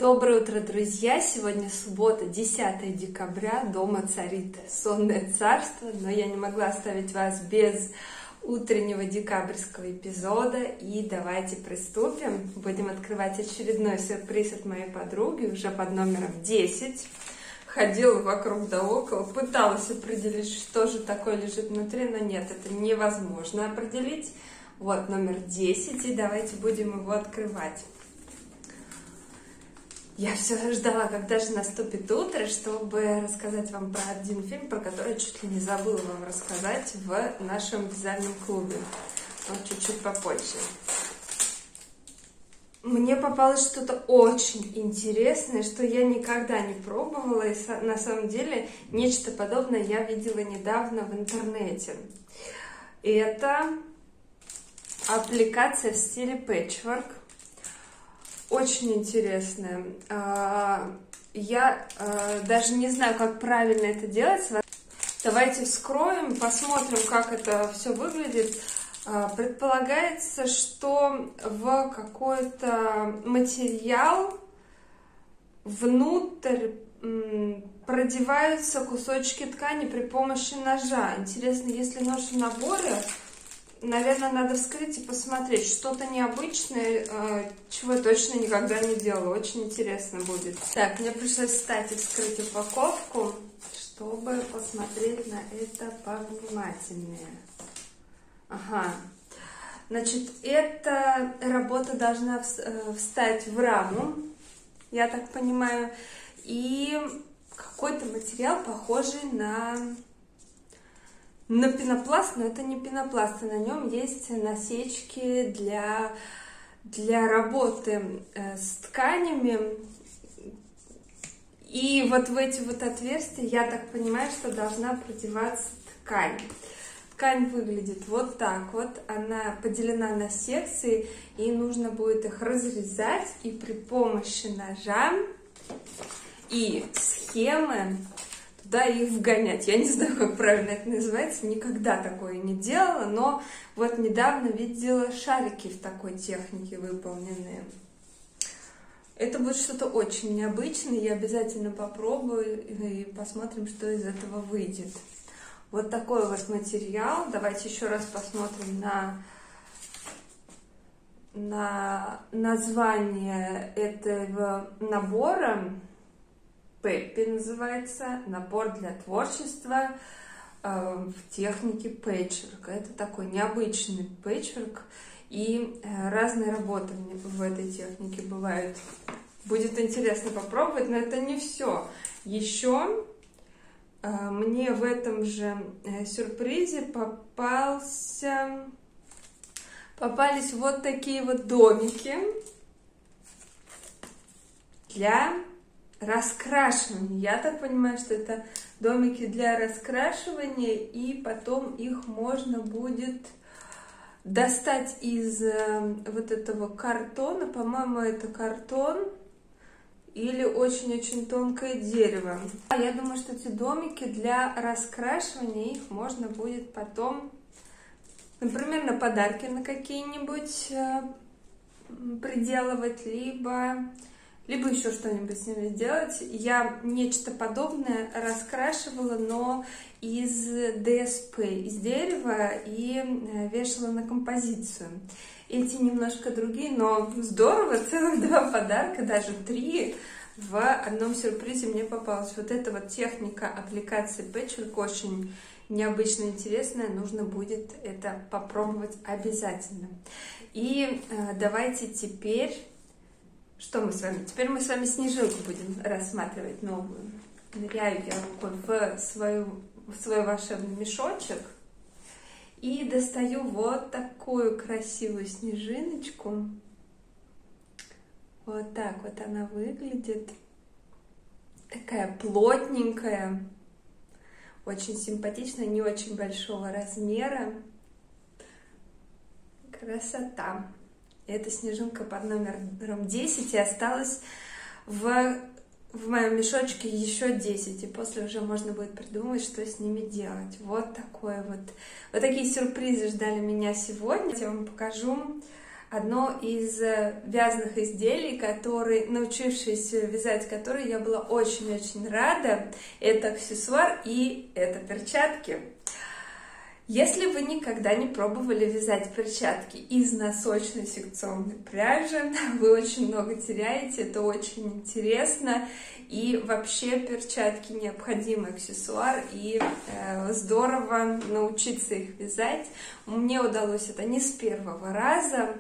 Доброе утро, друзья! Сегодня суббота, 10 декабря, дома царит сонное царство, но я не могла оставить вас без утреннего декабрьского эпизода, и давайте приступим. Будем открывать очередной сюрприз от моей подруги, уже под номером 10. Ходила вокруг да около, пыталась определить, что же такое лежит внутри, но нет, это невозможно определить. Вот номер 10, и давайте будем его открывать. Я все ждала, когда же наступит утро, чтобы рассказать вам про один фильм, про который чуть ли не забыла вам рассказать в нашем вязальном клубе. Но чуть-чуть попозже. Мне попалось что-то очень интересное, что я никогда не пробовала, и на самом деле нечто подобное я видела недавно в интернете. И это аппликация в стиле пэтчворк. Очень интересная. Я даже не знаю, как правильно это делать. Давайте вскроем, посмотрим, как это все выглядит. Предполагается, что в какой-то материал внутрь продеваются кусочки ткани при помощи ножа. Интересно, если нож в наборе, наверное, надо вскрыть и посмотреть. Что-то необычное, чего я точно никогда не делала. Очень интересно будет. Так, мне пришлось встать и вскрыть упаковку, чтобы посмотреть на это повнимательнее. Ага. Значит, эта работа должна встать в раму, я так понимаю, и какой-то материал, похожий на пенопласт, но это не пенопласт, и на нем есть насечки для работы с тканями. И вот в эти вот отверстия, я так понимаю, что должна продеваться ткань. Ткань выглядит вот так вот, она поделена на секции, и нужно будет их разрезать, и при помощи ножа и схемы туда их вгонять. Я не знаю, как правильно это называется, никогда такое не делала, но вот недавно видела шарики в такой технике выполненные. Это будет что-то очень необычное, я обязательно попробую и посмотрим, что из этого выйдет. Вот такой вот материал. Давайте еще раз посмотрим на название этого набора. Пеппи называется, набор для творчества в технике пэтчворк. Это такой необычный пэтчворк, и разные работы в этой технике бывают. Будет интересно попробовать, но это не все. Еще мне в этом же сюрпризе попались вот такие вот домики для раскрашивания. Я так понимаю, что это домики для раскрашивания, и потом их можно будет достать из вот этого картона. По-моему, это картон или очень-очень тонкое дерево. Я думаю, что эти домики для раскрашивания, их можно будет потом, например, на подарки на какие-нибудь приделывать, либо еще что-нибудь с ними сделать. Я нечто подобное раскрашивала, но из ДСП, из дерева, и вешала на композицию. Эти немножко другие, но здорово, целых 2 подарка, даже 3 в одном сюрпризе мне попалось. Вот эта вот техника аппликации пэтчворк очень необычно интересная, нужно будет это попробовать обязательно. И давайте теперь, что мы с вами? Теперь мы с вами снежинку будем рассматривать новую. Ныряю я рукой в свой волшебный мешочек и достаю вот такую красивую снежиночку. Вот так вот она выглядит. Такая плотненькая, очень симпатичная, не очень большого размера. Красота. Эта снежинка под номером 10, и осталось в моем мешочке еще 10, и после уже можно будет придумать, что с ними делать. Вот такое вот. Вот такие сюрпризы ждали меня сегодня. Я вам покажу одно из вязаных изделий, научившись вязать которые, я была очень-очень рада. Это аксессуар и это перчатки. Если вы никогда не пробовали вязать перчатки из носочной секционной пряжи, вы очень много теряете, это очень интересно. И вообще перчатки необходимый аксессуар, и здорово научиться их вязать. Мне удалось это не с первого раза.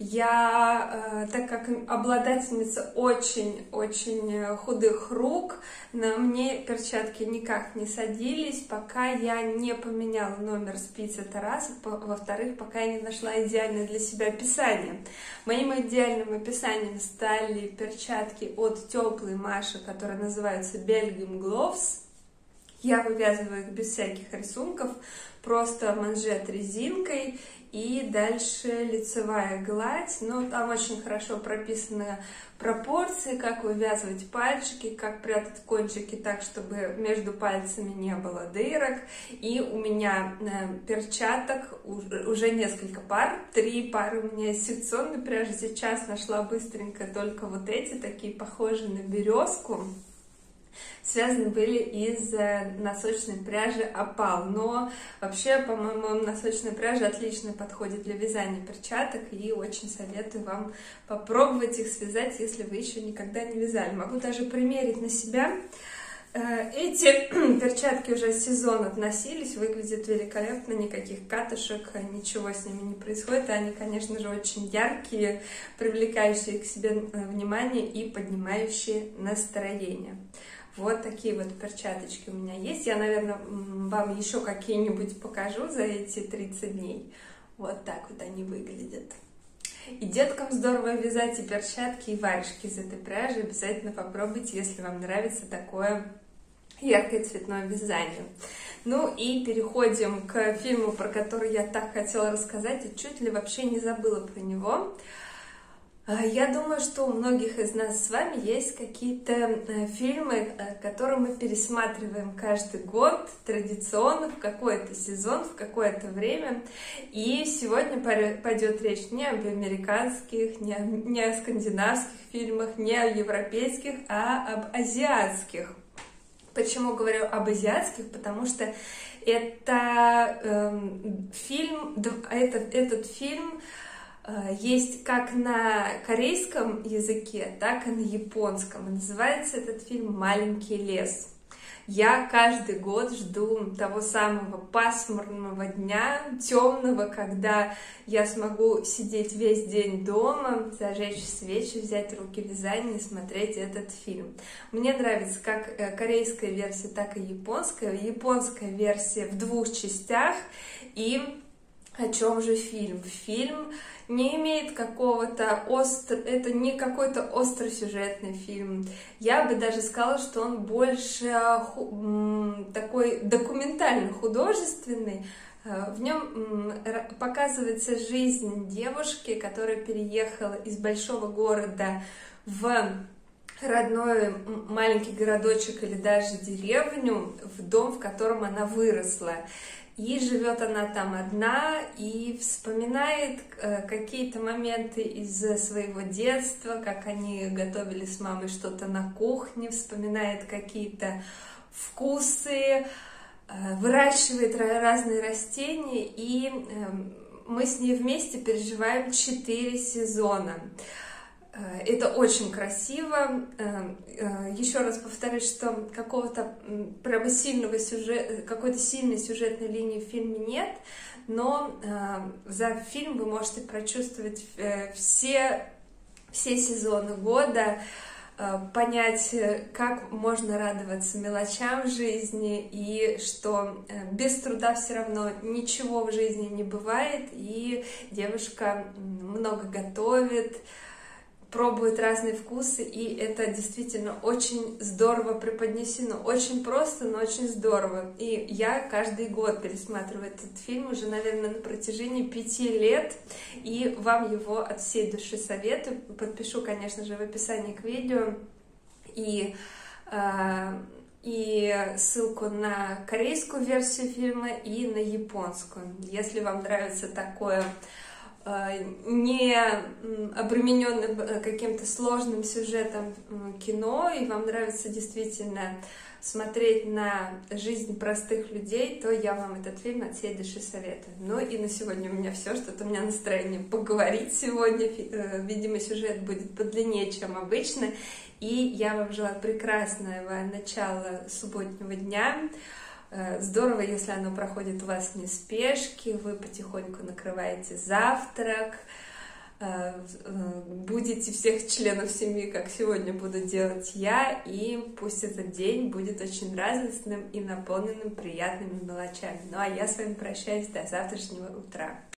Я, так как обладательница очень-очень худых рук, на мне перчатки никак не садились, пока я не поменяла номер спиц, это раз, во-вторых, пока я не нашла идеальное для себя описание. Моим идеальным описанием стали перчатки от Теплой Маши, которые называются Belgium Gloves. Я вывязываю их без всяких рисунков, просто манжет резинкой и дальше лицевая гладь. Но там очень хорошо прописаны пропорции, как вывязывать пальчики, как прятать кончики так, чтобы между пальцами не было дырок. И у меня перчаток уже несколько пар, 3 пары у меня из секционной пряжи. Сейчас нашла быстренько только вот эти, такие похожие на березку. Связаны были из носочной пряжи опал, но вообще, по-моему, носочная пряжа отлично подходит для вязания перчаток, и очень советую вам попробовать их связать, если вы еще никогда не вязали. Могу даже примерить на себя. Эти перчатки уже сезон относились, выглядят великолепно, никаких катышек, ничего с ними не происходит. Они, конечно же, очень яркие, привлекающие к себе внимание и поднимающие настроение. Вот такие вот перчаточки у меня есть. Я, наверное, вам еще какие-нибудь покажу за эти 30 дней. Вот так вот они выглядят. И деткам здорово вязать и перчатки, и варежки из этой пряжи. Обязательно попробуйте, если вам нравится такое яркое цветное вязание. Ну и переходим к фильму, про который я так хотела рассказать, и чуть ли вообще не забыла про него. Я думаю, что у многих из нас с вами есть какие-то фильмы, которые мы пересматриваем каждый год, традиционно, в какой-то сезон, в какое-то время. И сегодня пойдет речь не об американских, не о скандинавских фильмах, не о европейских, а об азиатских. Почему говорю об азиатских? Потому что этот фильм есть как на корейском языке, так и на японском. И называется этот фильм «Маленький лес». Я каждый год жду того самого пасмурного дня, темного, когда я смогу сидеть весь день дома, зажечь свечи, взять в руки вязание и смотреть этот фильм. Мне нравится как корейская версия, так и японская. Японская версия в 2 частях. И о чем же фильм? Фильм не имеет это не какой-то остросюжетный фильм. Я бы даже сказала, что он больше такой документально-художественный. В нем показывается жизнь девушки, которая переехала из большого города в родной маленький городочек или даже деревню, в дом, в котором она выросла. И живет она там одна, и вспоминает какие-то моменты из своего детства, как они готовили с мамой что-то на кухне, вспоминает какие-то вкусы, выращивает разные растения, и мы с ней вместе переживаем 4 сезона. Это очень красиво. Еще раз повторюсь, что какого-то прямо какой-то сильной сюжетной линии в фильме нет, но за фильм вы можете прочувствовать все сезоны года, понять, как можно радоваться мелочам в жизни, и что без труда все равно ничего в жизни не бывает, и девушка много готовит, пробует разные вкусы, и это действительно очень здорово преподнесено. Очень просто, но очень здорово. И я каждый год пересматриваю этот фильм уже, наверное, на протяжении 5 лет, и вам его от всей души советую. Подпишу, конечно же, в описании к видео и ссылку на корейскую версию фильма и на японскую. Если вам нравится такое не обремененным каким-то сложным сюжетом кино, и вам нравится действительно смотреть на жизнь простых людей, то я вам этот фильм от всей души советую. Ну и на сегодня у меня все, что-то у меня настроение поговорить сегодня. Видимо, сюжет будет подлиннее, чем обычно. И я вам желаю прекрасного начала субботнего дня. Здорово, если оно проходит у вас не спешки, вы потихоньку накрываете завтрак, будете всех членов семьи, как сегодня буду делать я, и пусть этот день будет очень радостным и наполненным приятными мелочами. Ну а я с вами прощаюсь до завтрашнего утра.